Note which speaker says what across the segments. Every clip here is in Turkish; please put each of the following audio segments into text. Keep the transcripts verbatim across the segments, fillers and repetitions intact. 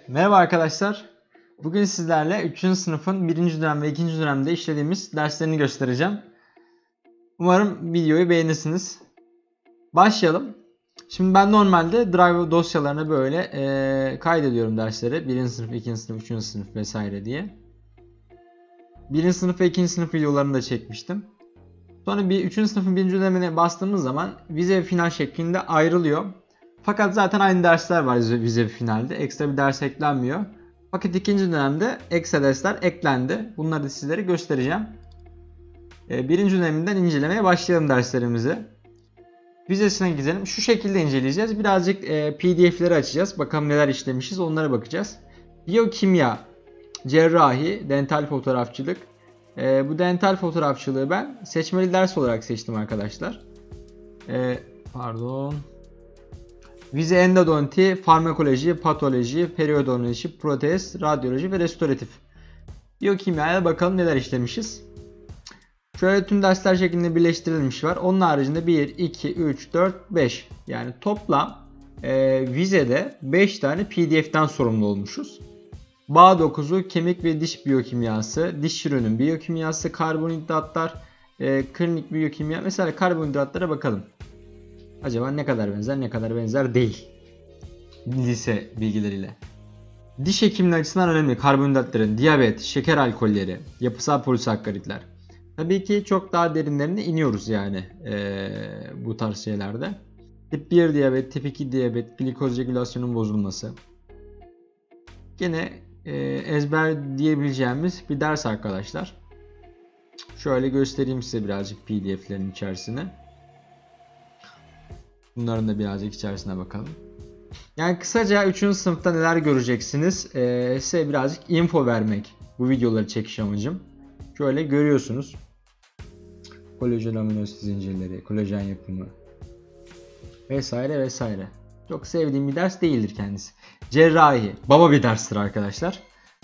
Speaker 1: Merhaba arkadaşlar. Bugün sizlerle üçüncü sınıfın birinci dönem ve ikinci dönemde işlediğimiz derslerini göstereceğim. Umarım videoyu beğenirsiniz. Başlayalım. Şimdi ben normalde Drive dosyalarına böyle e, kaydediyorum dersleri. birinci sınıf, ikinci sınıf, üçüncü sınıf vesaire diye. birinci sınıf ve ikinci sınıf videolarını da çekmiştim. Sonra bir üçüncü sınıfın birinci dönemine bastığımız zaman vize ve final şeklinde ayrılıyor. Fakat zaten aynı dersler var vize ve finalde. Ekstra bir ders eklenmiyor. Fakat ikinci dönemde ekstra dersler eklendi. Bunları da sizlere göstereceğim. Birinci döneminden incelemeye başlayalım derslerimizi. Vizesine gidelim. Şu şekilde inceleyeceğiz. Birazcık P D F'leri açacağız. Bakalım neler işlemişiz. Onlara bakacağız. Biyokimya, cerrahi, dental fotoğrafçılık. Bu dental fotoğrafçılığı ben seçmeli ders olarak seçtim arkadaşlar. Pardon. Vize endodonti, farmakoloji, patoloji, periodontoloji, protez, radyoloji ve restoratif. Biyokimyaya bakalım neler işlemişiz. Şöyle tüm dersler şeklinde birleştirilmiş var. Onun haricinde bir, iki, üç, dört, beş. Yani toplam e, vizede beş tane P D F'ten sorumlu olmuşuz. Bağ dokuzu, kemik ve diş biyokimyası, diş çürüğünün biyokimyası, karbonhidratlar, e, klinik biyokimya. Mesela karbonhidratlara bakalım. Acaba ne kadar benzer, ne kadar benzer değil. Lise bilgileriyle. Diş hekimliği açısından önemli karbonhidratların, diyabet, şeker alkolleri, yapısal polisakkaritler. Tabii ki çok daha derinlerine iniyoruz yani ee, bu tarz şeylerde. Tip bir diyabet, tip iki diyabet, glikoz regülasyonun bozulması. Gene e, ezber diyebileceğimiz bir ders arkadaşlar. Şöyle göstereyim size birazcık P D F'lerin içerisine. Bunların da birazcık içerisine bakalım. Yani kısaca üçüncü sınıfta neler göreceksiniz ee, size birazcık info vermek bu videoları çekiş amacım. Şöyle görüyorsunuz. Kolajen aminoasit zincirleri, kolajen yapımı vesaire vesaire. Çok sevdiğim bir ders değildir kendisi. Cerrahi baba bir derstir arkadaşlar.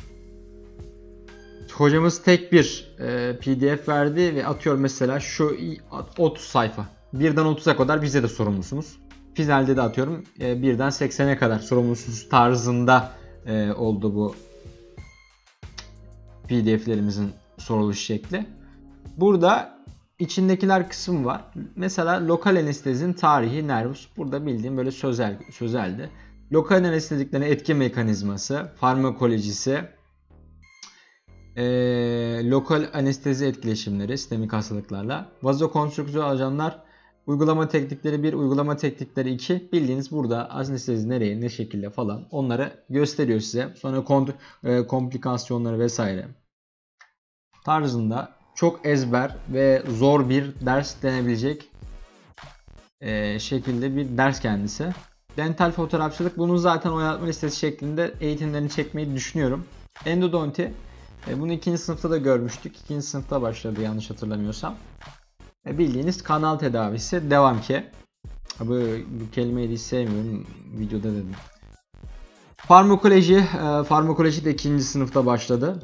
Speaker 1: Hocamız tek bir e, P D F verdi ve atıyor mesela şu otuz sayfa. birden otuza kadar bize de sorumlusunuz. Finalde de atıyorum e, birden seksene kadar sorumlusunuz tarzında e, oldu bu P D F'lerimizin soruluş şekli. Burada içindekiler kısım var. Mesela lokal anestezinin tarihi, nervus. Burada bildiğim böyle sözel sözeldi. Lokal anesteziklerin etki mekanizması, farmakolojisi, e, lokal anestezi etkileşimleri, sistemik hastalıklarla, vazokonstrüksiyon ajanlar, uygulama teknikleri bir, uygulama teknikleri iki. Bildiğiniz burada anestezi nereye, ne şekilde falan onları gösteriyor size. Sonra kont e, komplikasyonları vesaire tarzında çok ezber ve zor bir ders denebilecek e, şekilde bir ders kendisi. Dental fotoğrafçılık, bunun zaten oynatma listesi şeklinde eğitimlerini çekmeyi düşünüyorum. Endodonti, e, bunu ikinci sınıfta da görmüştük. İkinci sınıfta başladı yanlış hatırlamıyorsam. E, bildiğiniz kanal tedavisi devam ki. Bu, bu kelimeyi hiç sevmiyorum. Videoda dedim. Farmakoloji, e, farmakoloji de ikinci sınıfta başladı.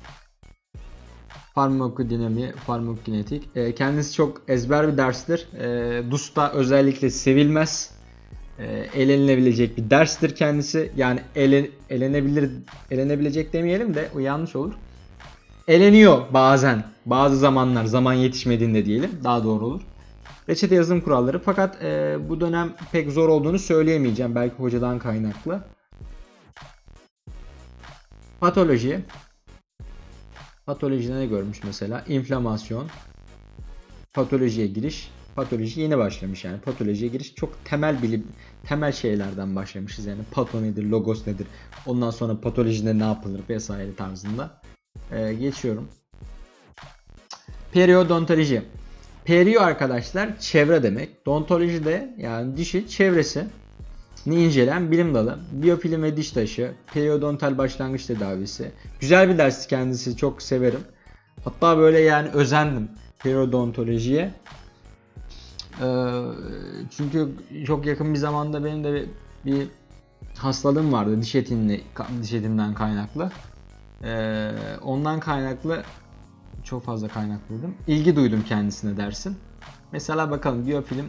Speaker 1: Farmakodinami, farmakokinetik. E, kendisi çok ezber bir derstir. E, D U S'ta özellikle sevilmez. E, elenilebilecek bir derstir kendisi. Yani ele, elenebilir, elenebilecek demeyelim de o yanlış olur. Eleniyor bazen. Bazı zamanlar, zaman yetişmediğinde diyelim. Daha doğru olur. Reçete yazım kuralları. Fakat e, bu dönem pek zor olduğunu söyleyemeyeceğim. Belki hocadan kaynaklı. Patoloji. Patolojide ne görmüş mesela? İnflamasyon. Patolojiye giriş. Patoloji yeni başlamış yani. Patolojiye giriş çok temel bilim, temel şeylerden başlamışız yani. Pato nedir, logos nedir? Ondan sonra patolojide ne yapılır vesaire tarzında. Ee, geçiyorum. Periodontoloji. Perio arkadaşlar çevre demek. Dontoloji de yani dişi çevresi ni incelen bilim dalı. Biyofilm ve diş taşı, periodontal başlangıç tedavisi. Güzel bir ders kendisi, çok severim. Hatta böyle yani özendim periodontolojiye. Ee, çünkü çok yakın bir zamanda benim de bir, bir hastalığım vardı diş etimle, diş etimden kaynaklı. Ee, ondan kaynaklı çok fazla kaynaklıydım. İlgi duydum kendisine dersin. Mesela bakalım biyofilm.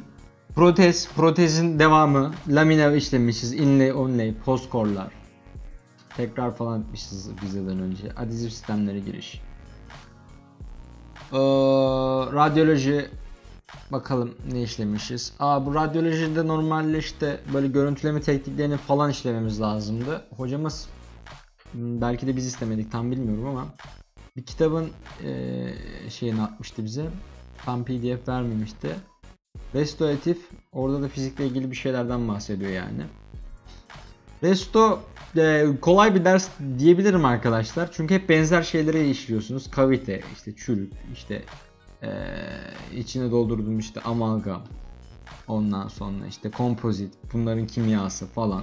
Speaker 1: Protez, protezin devamı, lamina işlemişiz, inlay, onlay, postkorlar. Tekrar falan etmişiz vizeden önce. Adizif sistemlere giriş. Ee, radyoloji. Bakalım ne işlemişiz. Aa, bu radyolojide normalde işte böyle görüntüleme tekniklerini falan işlememiz lazımdı. Hocamız belki de biz istemedik, tam bilmiyorum ama bir kitabın e, şeyini atmıştı bize. Tam P D F vermemişti. Restoratif, orada da fizikle ilgili bir şeylerden bahsediyor yani. Resto e, kolay bir ders diyebilirim arkadaşlar. Çünkü hep benzer şeyleri işliyorsunuz. Kavite, işte çürük, işte e, içine doldurduğum işte amalgam. Ondan sonra işte kompozit, bunların kimyası falan.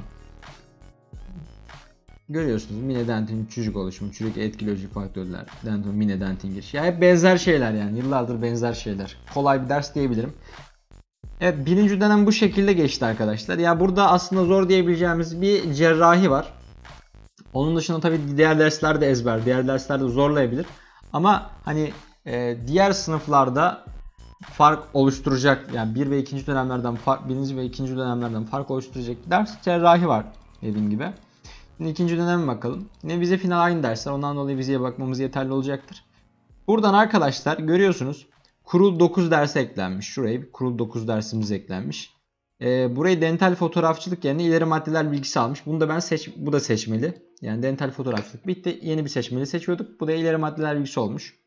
Speaker 1: Görüyorsunuz mine dentin çocuk oluşumu, çürük etkileyici faktörler, dentin mine dentin giriş. Ya hep benzer şeyler yani, yıllardır benzer şeyler. Kolay bir ders diyebilirim. Evet, birinci dönem bu şekilde geçti arkadaşlar. Ya burada aslında zor diyebileceğimiz bir cerrahi var. Onun dışında tabii diğer dersler de ezber, diğer dersler de zorlayabilir. Ama hani e, diğer sınıflarda fark oluşturacak, yani bir ve ikinci dönemlerden fark, birinci ve ikinci dönemlerden fark oluşturacak bir ders cerrahi var dediğim gibi. Şimdi ikinci döneme bakalım. Yine vize final aynı dersler. Ondan dolayı vizeye bakmamız yeterli olacaktır. Buradan arkadaşlar görüyorsunuz. Kurul dokuz dersi eklenmiş. Şuraya bir kurul dokuz dersimiz eklenmiş. Ee, burayı dental fotoğrafçılık yerine ileri maddeler bilgisi almış. Bunu da ben seç, bu da seçmeli. Yani dental fotoğrafçılık bitti. Yeni bir seçmeli seçiyorduk. Bu da ileri maddeler bilgisi olmuş.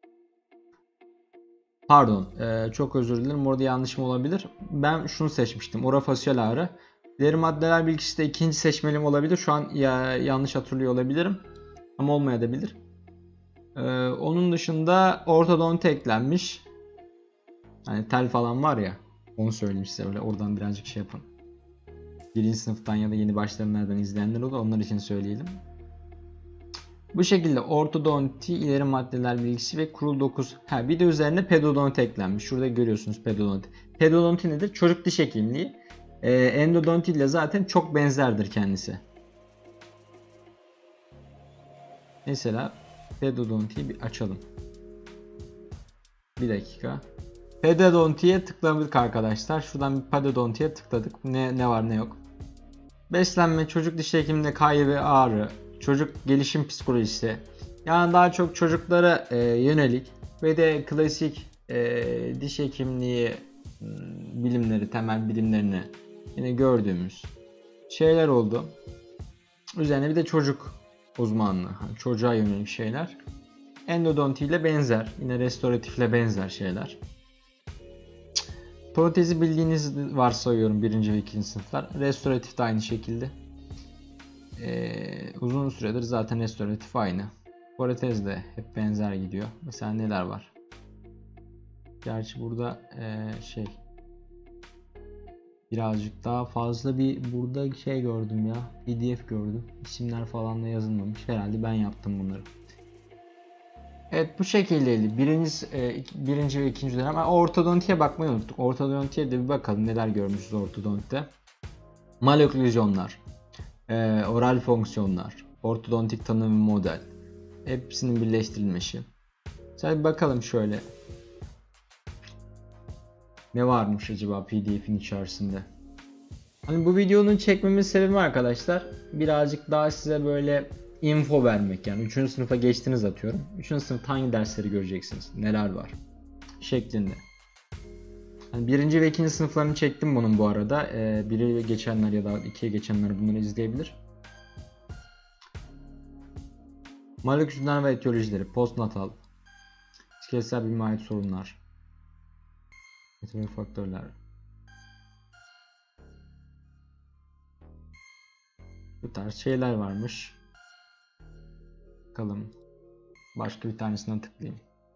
Speaker 1: Pardon. Ee, çok özür dilerim. Orada yanlışım olabilir. Ben şunu seçmiştim. Orofasyal ağrı. İleri maddeler bilgisi de ikinci seçmelim olabilir. Şu an ya, yanlış hatırlıyor olabilirim. Ama olmayabilir. Ee, onun dışında ortodonti eklenmiş. Hani tel falan var ya. Onu söyleyeyim size, öyle oradan birazcık şey yapın. Birinci sınıftan ya da yeni başlayanlardan izleyenler olur. Onlar için söyleyelim. Bu şekilde ortodonti, ileri maddeler bilgisi ve kurul dokuz. Ha, bir de üzerine pedodonti eklenmiş. Şurada görüyorsunuz pedodonti. Pedodonti nedir? Çocuk diş hekimliği. Ee, endodonti ile zaten çok benzerdir kendisi. Mesela pedodontiyi bir açalım. Bir dakika. Pedodontiye tıkladık arkadaşlar. Şuradan bir pedodontiye tıkladık. Ne ne var ne yok. Beslenme, çocuk diş hekimliğinde kaygı ve ağrı, çocuk gelişim psikolojisi. Yani daha çok çocuklara e, yönelik ve de klasik e, diş hekimliği m, bilimleri, temel bilimlerini yine gördüğümüz şeyler oldu. Üzerine bir de çocuk uzmanlığı, hani çocuğa yönelik şeyler. Endodonti ile benzer, yine restoratifle benzer şeyler. Protezi bildiğiniz varsayıyorum birinci ve ikinci sınıflar. Restoratif de aynı şekilde. Ee, uzun süredir zaten restoratif aynı. Protez de hep benzer gidiyor. Mesela neler var? Gerçi burada ee, şey birazcık daha fazla bir burada şey gördüm ya. P D F gördüm. İsimler falan da yazılmamış. Herhalde ben yaptım bunları. Evet, bu şekildeydi. Birinci, e, birinci ve ikinci dönem. Ha, ortodontiye bakmayı unuttuk. Ortodontiye de bir bakalım neler görmüşüz ortodontide. Maloklüzyonlar, e, oral fonksiyonlar, ortodontik tanım ve model. Hepsinin birleştirilmesi. Mesela bir bakalım şöyle. Ne varmış acaba P D F'in içerisinde? Hani bu videonun çekmemin sebebi arkadaşlar birazcık daha size böyle info vermek, yani üçüncü sınıfa geçtiniz atıyorum. üçüncü sınıfta hangi dersleri göreceksiniz? Neler var? Şeklinde. Yani birinci ve ikinci sınıflarını çektim bunun bu arada. Ee, biri geçenler ya da ikiye geçenler bunları izleyebilir. Moleküler ve etiyolojileri, postnatal, iskeletsel bilime ait sorunlar, metabol faktörler. Bu tarz şeyler varmış. Bakalım. Başka bir tanesinden tıklayayım.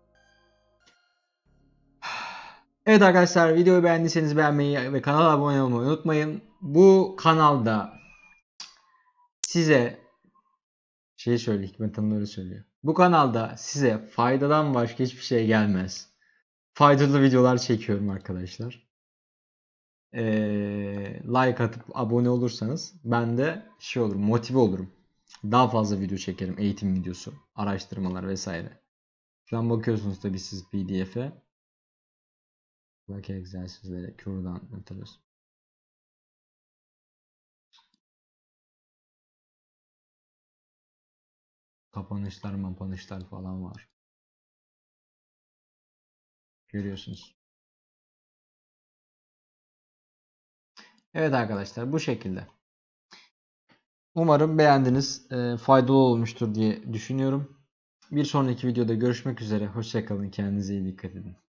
Speaker 1: Evet arkadaşlar, videoyu beğendiyseniz beğenmeyi ve kanala abone olmayı unutmayın. Bu kanalda size şey söyle, Hikmet Hanım öyle söylüyor. Bu kanalda size faydadan başka hiçbir şey gelmez. Faydalı videolar çekiyorum arkadaşlar. Ee, like atıp abone olursanız ben de şey olurum, motive olurum. Daha fazla video çekerim, eğitim videosu, araştırmalar vesaire. Şu an bakıyorsunuz tabii siz P D F'e. Bak egzersizlere, kürdan atıyoruz. Kapanışlar, mapanışlar falan var. Görüyorsunuz. Evet arkadaşlar, bu şekilde. Umarım beğendiniz, e, faydalı olmuştur diye düşünüyorum. Bir sonraki videoda görüşmek üzere. Hoşça kalın. Kendinize iyi dikkat edin.